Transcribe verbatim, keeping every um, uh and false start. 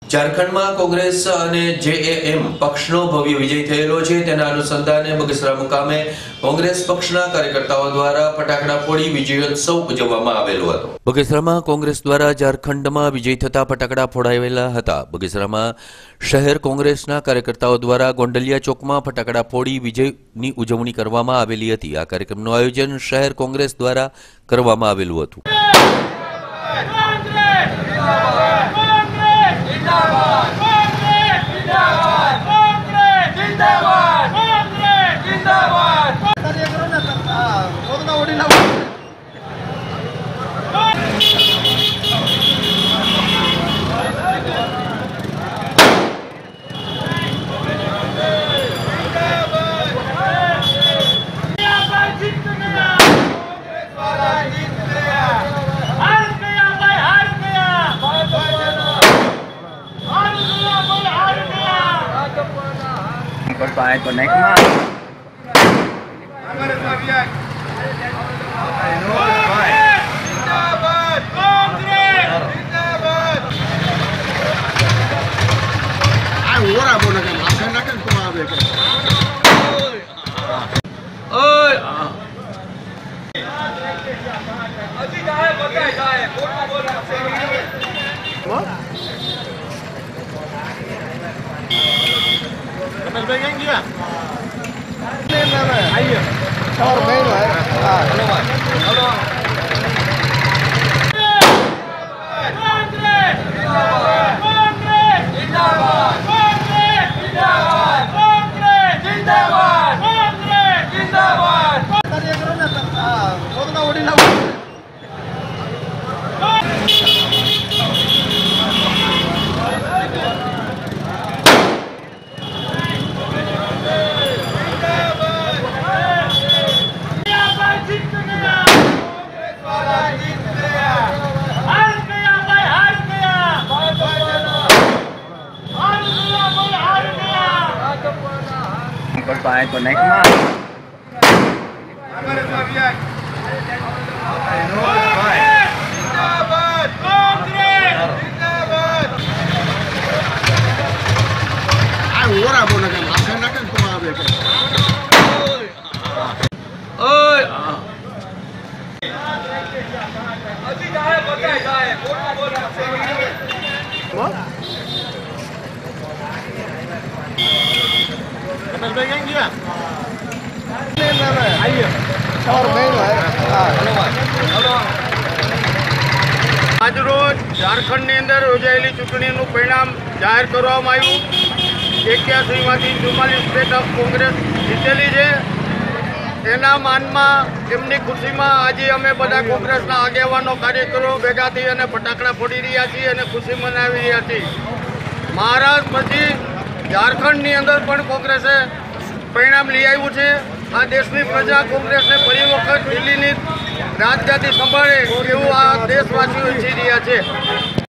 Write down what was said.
झारखंड में कांग्रेस અને જેએએમ પક્ષનો ભવ્ય વિજય થયેલો છે તેના અનુસંધાને બગસરા મુકામે કોંગ્રેસ પક્ષના કાર્યકર્તાઓ દ્વારા ફટાકડા ફોડી વિજયોત્સવ ઉજવવામાં આવેલો હતો। બગસરામાં કોંગ્રેસ દ્વારા ઝારખંડમાં વિજય થતા ફટાકડા ફોડાવેલા હતા। બગસરામાં શહેર કોંગ્રેસના કાર્યકર્તાઓ દ્વારા ગોંડલિયા ચોકમાં ફટાકડા ફોડી વિજયની ઉજવણી કરવામાં આવેલી હતી। આ કાર્યક્રમનું આયોજન શહેર કોંગ્રેસ દ્વારા કરવામાં આવેલું હતું। पाए तो नेक में आइए और मेन है हाँ हेलो भाई हेलो पाए तो नेक में आइए और मेन है हाँ हेलो भाई हेलो आज रोज झारखंड अंदर योजायेली चूंटणीनुं परिणाम जाहिर करवामां आव्युं। एक्यासी मांथी चुम्मालीस सीट ऑफ कांग्रेस जीतेली छे। तेना माનમાં એમની ખુશીમાં આજે અમે બધા કોંગ્રેસના આગેવાનો કાર્યકરો ભેગા થઈ અને ફટાકડા ફોડી રહ્યા છીએ અને ખુશી મનાવી રહ્યા છીએ। મહારાષ્ટ્ર પછી ઝારખંડની અંદર પણ કોંગ્રેસે પરિણામ લઈ આવ્યું છે। આ દેશની પ્રજા કોંગ્રેસને ફરી વખત દિલ્હીની રાજગાદી સંભાળે એવું આ દેશવાસીઓ ઈચ્છી રહ્યા છે।